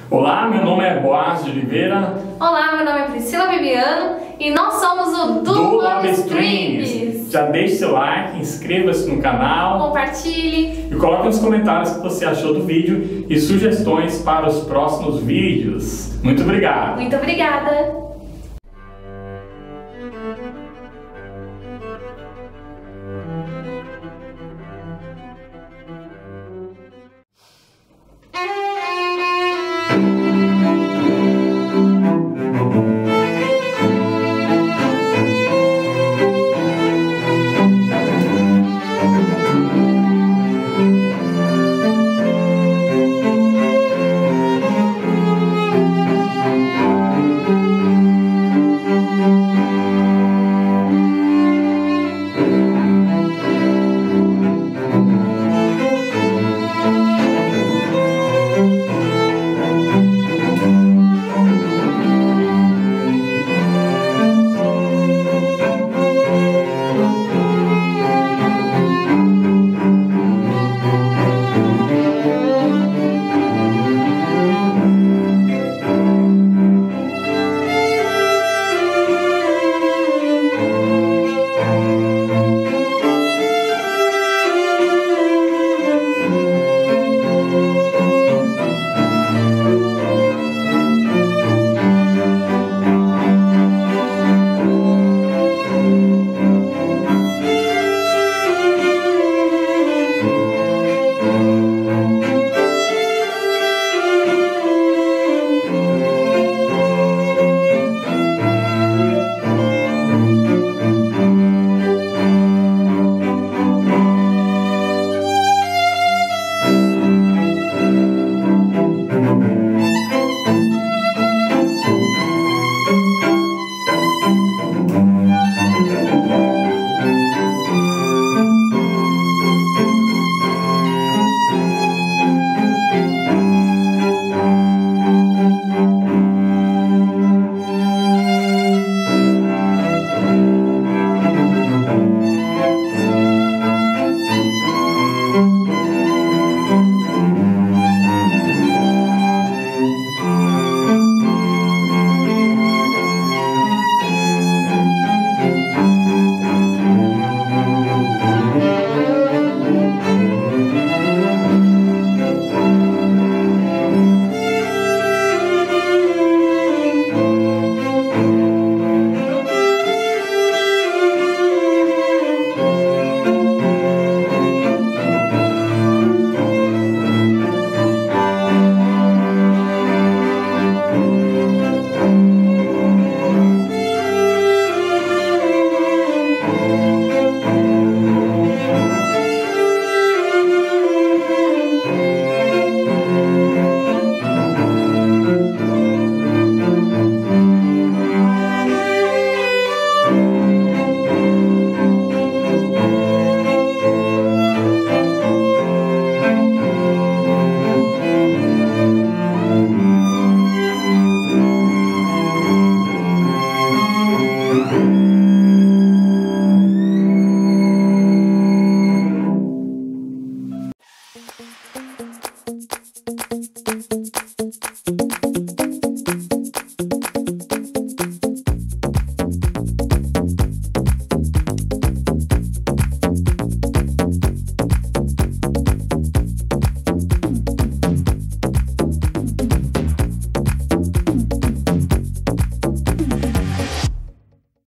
Olá, meu nome é Boaz de Oliveira. Olá, meu nome é Priscila Bibiano e nós somos o Do Love Streams. Já deixe seu like, inscreva-se no canal, Compartilhe e coloque nos comentários o que você achou do vídeo e sugestões para os próximos vídeos. Muito obrigado! Muito obrigada!